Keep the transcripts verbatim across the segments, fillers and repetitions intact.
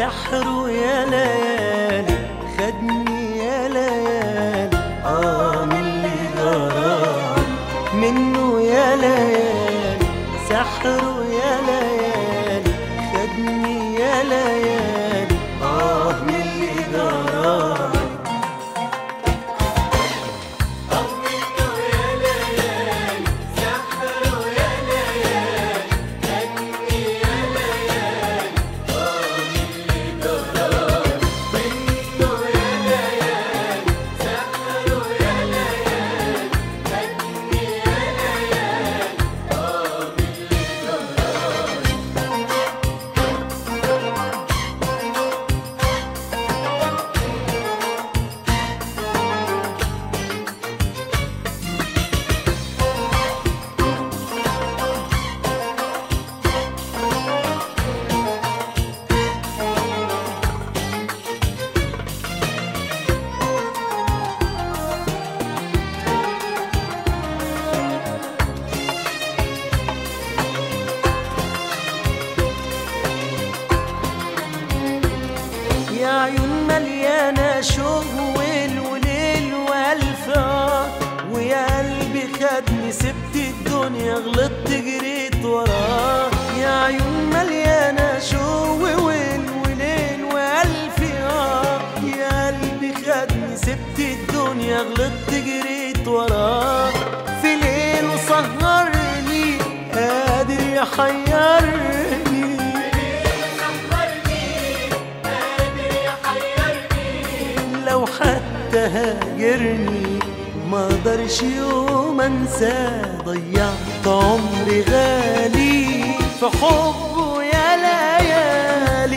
سحره يا ليالي خدني يا ليالي، آه من اللي جرالي منه يا ليالي، سحره يا ليالي خدني يا ليالي، آه من اللي جرالي. يا عيون مليانة شوق وليل وألف آه، ويا قلبي خدني سبت الدنيا غلطت جريت وراه. يا عيون مليانة شوق وليل وألف آه، يا قلبي خدني سبت الدنيا غلطت جريت وراه. في ليل وسهرني قادر يحيرني، لو حتى هاجرني ما اقدرش يوم انساه. ضيعت عمري غالي في حبه يا ليالي،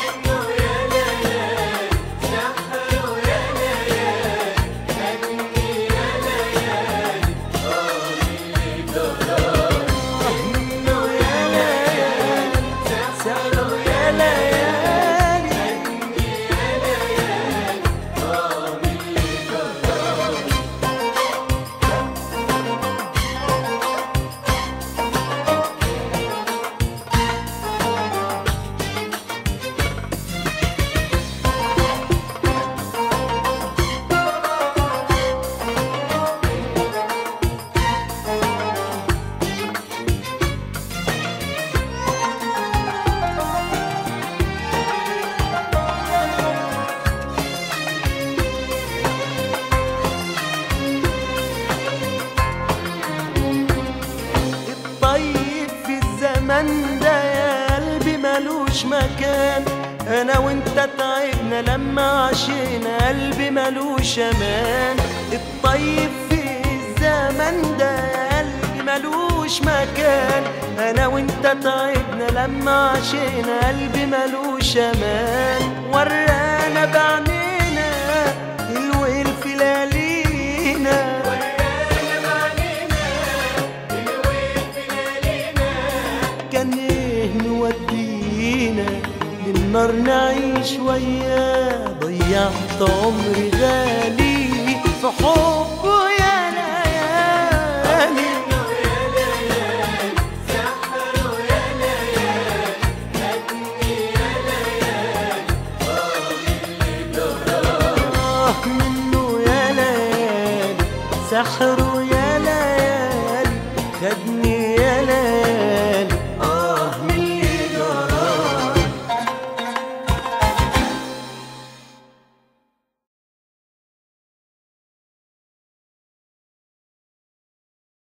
الزمن ده يا قلبي ملوش مكان. انا وانت تعبنا لما عشينا قلبي ملوش امان. الطيب في الزمن ده يا قلبي ملوش مكان. انا وانت تعبنا لما عشينا قلبي ملوش امان. ورانا بعنينا الويل في ليالينا، كان ايه نودينا للنار نعيش وياه. ضيعت عمري غالي في حبه يا ليالي، آه منه يا ليالي، سحره يا ليالي خدني